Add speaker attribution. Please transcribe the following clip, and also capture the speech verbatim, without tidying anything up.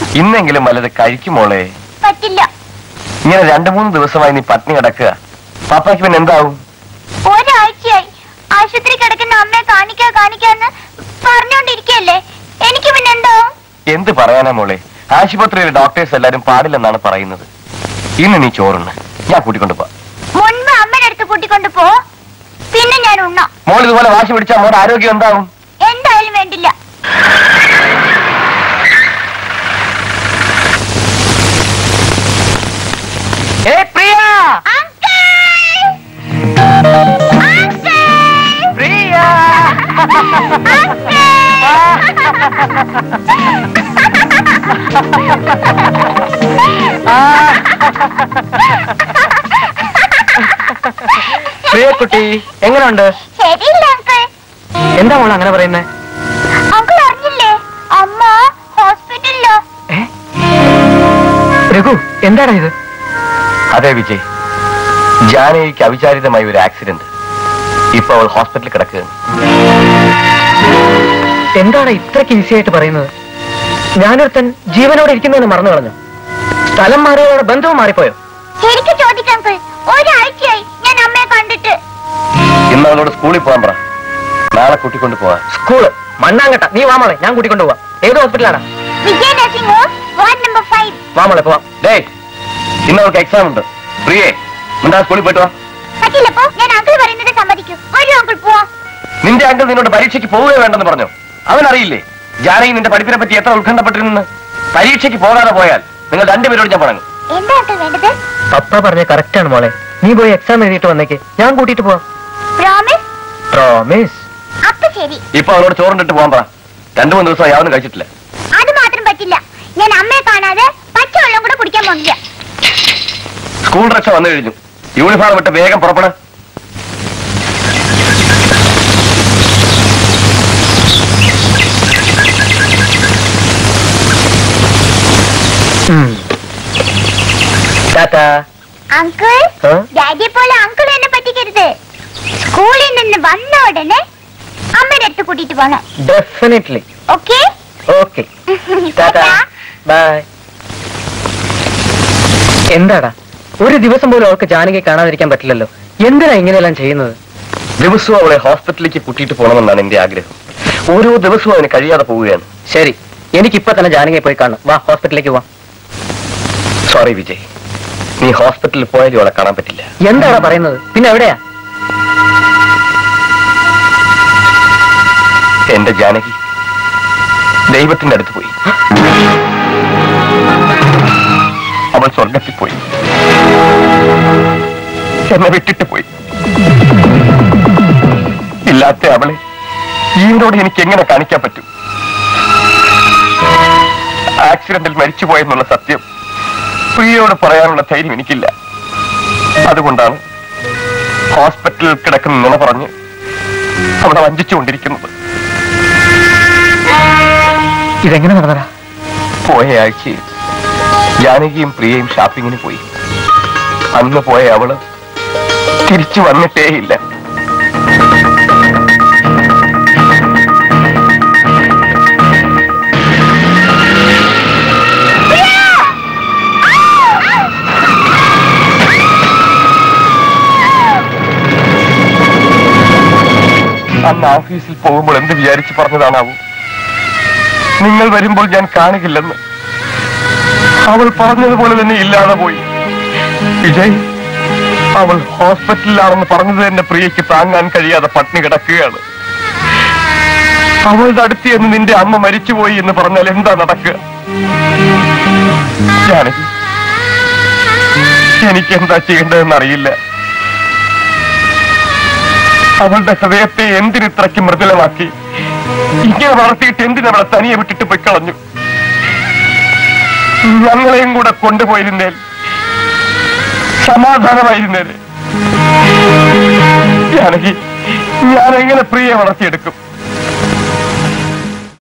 Speaker 1: ഇന്നെങ്കിലും വല്ലത് കഴിക്കുമോളെ?
Speaker 2: പറ്റില്ല.
Speaker 1: ഇങ്ങനെ രണ്ടു മൂന്ന് ദിവസമായി നീ പട്ടിണി കിടക്കുക. പാപ്പാക്ക് പിന്നെ എന്താവും?
Speaker 2: ഒരാഴ്ചയായി ആശുപത്രി കിടക്കുന്ന അമ്മയെ കാണിക്കാ കാണിക്കാന്ന് പറഞ്ഞോണ്ടിരിക്കല്ലേ. എനിക്ക് പിന്നെ എന്താവും?
Speaker 1: എന്ത് പറയാനാ മോളെ? ആശുപത്രിയിലെ ഡോക്ടേഴ്സ് എല്ലാരും പാടില്ലെന്നാണ് പറയുന്നത്. ഇന്ന് നീ ചോറുണ്ട്, ഞാൻ കൂട്ടിക്കൊണ്ടു പോ.
Speaker 2: മുൻപ് അമ്മയുടെ അടുത്ത് കൂട്ടിക്കൊണ്ടു പോ, പിന്നെ ഞാൻ ഉണ്ണാം.
Speaker 1: മോൾ ഇതുപോലെ വാശി പിടിച്ചാൽ മോളുടെ ആരോഗ്യം എന്താവും?
Speaker 2: എന്തായാലും വേണ്ടില്ല.
Speaker 1: ഏ പ്രിയ! പ്രിയ! പ്രിയക്കുട്ടി എങ്ങനെയുണ്ട്?
Speaker 2: ശരിയില്ല അങ്കിൾ.
Speaker 1: എന്താ മോൾ അങ്ങനെ പറയുന്നേ?
Speaker 2: അങ്കിൾ അറിഞ്ഞില്ലേ, അമ്മ ഹോസ്പിറ്റലിലോ?
Speaker 1: രഘു, എന്താണ് ഇത്? അതെ വിജയ്, ജാനകിക്ക് അവിചാരിതമായ ഒരു ആക്സിഡന്റ്. ഇപ്പൊ അവൾ ഹോസ്പിറ്റലിൽ കിടക്കുകയാണ്. എന്താണ് ഇത്രയ്ക്ക് ഈസി ആയിട്ട് പറയുന്നത്? ഞാനൊരുത്തൻ ജീവനോടെ ഇരിക്കുന്നതിന് മറന്നു കളഞ്ഞു. സ്ഥലം മാറിയവരുടെ ബന്ധവും മാറിപ്പോയോ?
Speaker 2: ശരിക്കും ചോദിക്കാം അങ്കിൾ, ഒരാഴ്ചയായി ഞാൻ അമ്മയെ കണ്ടിട്ട്.
Speaker 1: ഇന്ന് അവളോട് സ്കൂളിൽ പോകാൻ പറ, നാളെ കൂട്ടിക്കൊണ്ട് പോവാ. സ്കൂള് മണ്ണാങ്കട്ട. നീ വാമോളെ, ഞാൻ കൂട്ടിക്കൊണ്ട് പോവാ. ഏത് ഹോസ്പിറ്റലാണ്?
Speaker 2: Vijay nursing home, ward number five.
Speaker 1: വാമോളെ പോവാം. ഡേ, ഇന്ന് അവൾക്ക് എക്സാം ഉണ്ട്. പ്രിയേ, നിന്റെ സ്കൂളിൽ പോയിട്ട് വാ.
Speaker 2: പറ്റില്ലപ്പോ ഞാൻ അങ്കിൾ പറയുന്നത് സമ്മതിക്കൂ. ഒരു അങ്കിൾ പോവാം.
Speaker 1: നിന്റെ അങ്കിൾ നിന്നോട് പരീക്ഷയ്ക്ക് പോവുകയോ വേണ്ടെന്ന് പറഞ്ഞു. അവനറിയില്ലേ ജാനകി നിന്റെ പഠിപ്പിനെ പറ്റി എത്ര ഉത്കണ്ഠപ്പെട്ടിരുന്നു? പരീക്ഷയ്ക്ക് പോകാതെ പോയാൽ നിങ്ങൾ രണ്ടുപേരോട് ഞാൻ പറഞ്ഞു.
Speaker 2: എന്താ അങ്കിൾ വേണ്ടത്?
Speaker 1: പപ്പ പറഞ്ഞ കറക്റ്റ് ആണ് മോളെ. നീ പോയി എക്സാം എഴുതിയിട്ട് വന്നേക്ക്, ഞാൻ കൂട്ടിട്ട് പോവാം.
Speaker 2: പ്രോമിസ്?
Speaker 1: പ്രോമിസ്.
Speaker 2: അപ്പൊ ശരി.
Speaker 1: ഇപ്പൊ അവളോട് ചോറിട്ട് പോകാൻ പറ. രണ്ടു മൂന്ന് ദിവസം യാതൊന്നും കഴിച്ചിട്ടില്ല.
Speaker 2: അത് മാത്രം പറ്റില്ല, ഞാൻ അമ്മയെ കാണാതെ പച്ചവെള്ളം കൂടെ കുടിക്കാൻ പോകില്ല.
Speaker 1: സ്കൂൾ രക്ഷ വന്നു കഴിഞ്ഞു. യൂണിഫോം വിട്ട് വേഗം പുറപ്പെടാൻ.
Speaker 2: അങ്കിൾ, ഡാഡിയെ പോലെ അങ്കിൾ എന്നെ പറ്റിക്കരുത്. സ്കൂളിൽ നിന്ന് വന്ന ഉടനെ അമ്മയുടെ അടുത്ത് കൂട്ടിട്ട് പോണം.
Speaker 1: ഡെഫിനറ്റ്ലി.
Speaker 2: Okay
Speaker 1: okay. ബൈ. എന്താടാ, ഒരു ദിവസം പോലും അവൾക്ക് ജാനകി കാണാതിരിക്കാൻ പറ്റില്ലല്ലോ. എന്തിനാ ഇങ്ങനെയെല്ലാം ചെയ്യുന്നത്? ദിവസവും അവളെ ഹോസ്പിറ്റലിലേക്ക് കൂട്ടിയിട്ട് പോകണമെന്നാണ് എന്റെ ആഗ്രഹം. ഓരോ ദിവസവും അവന് കഴിയാതെ പോവുകയാണ്. ശരി, എനിക്കിപ്പോ തന്നെ ജാനകിയെ പോയി കാണണം. വാ, ഹോസ്പിറ്റലിലേക്ക് വാ. സോറി വിജയ്, നീ ഹോസ്പിറ്റലിൽ പോയാലും അവളെ കാണാൻ പറ്റില്ല. എന്താടാ പറയുന്നത്? പിന്നെ എവിടെയാ എന്റെ ജാനകി? ദൈവത്തിന്റെ അടുത്ത് പോയി. അവൾ സ്വർഗത്തിൽ പോയി, എന്നെ വിട്ടിട്ട് പോയി. ഇല്ലാത്ത അവളെ ജീവനോട് എനിക്ക് എങ്ങനെ കാണിക്കാൻ പറ്റും? ആക്സിഡന്റിൽ മരിച്ചുപോയെന്നുള്ള സത്യം പ്രിയയോട് പറയാനുള്ള ധൈര്യം എനിക്കില്ല. അതുകൊണ്ടാണ് ഹോസ്പിറ്റലിൽ കിടക്കുന്ന നുണ പറഞ്ഞ് അവളെ വഞ്ചിച്ചുകൊണ്ടിരിക്കുന്നത്. ഇതെങ്ങനെ നടന്നടാ? പോയ ആഴ്ചയിൽ ജാനകിയും പ്രിയയും ഷാപ്പിങ്ങിന് പോയി. അന്ന് പോയ അവള് തിരിച്ചു വന്നിട്ടേയില്ല. അന്ന് ഓഫീസിൽ പോകുമ്പോൾ എന്ത് വിചാരിച്ചു പറഞ്ഞതാണാവൂ? നിങ്ങൾ വരുമ്പോൾ ഞാൻ കാണുകില്ലെന്ന്. അവൾ പറഞ്ഞതുപോലെ തന്നെ ഇല്ലാതെ പോയി. വിജയ്, അവൾ ഹോസ്പിറ്റലിലാണെന്ന് പറഞ്ഞത് തന്നെ പ്രിയയ്ക്ക് താങ്ങാൻ കഴിയാതെ പട്ടിണി കിടക്കുകയാണ്. അവളുടെ അടുത്ത് എന്ന് നിന്റെ അമ്മ മരിച്ചുപോയി എന്ന് പറഞ്ഞാൽ എന്താ നടക്കുക? ജാനകി, എനിക്ക് എന്താ ചെയ്യേണ്ടതെന്ന് അറിയില്ല. അവളുടെ ഹൃദയത്തെ എന്തിനിത്രയ്ക്ക് മൃദുലമാക്കി ഇങ്ങനെ വളർത്തിയിട്ട് എന്തിനവളെ തനിയെ വിട്ടിട്ട് പോയി കളഞ്ഞു? ഞങ്ങളെയും കൂടെ കൊണ്ടുപോയിരുന്നേൽ സമാധാനമായിരുന്നേനെ. ജാനകി, ഞാൻ എങ്ങനെ പ്രിയെ വളർത്തിയെടുക്കും?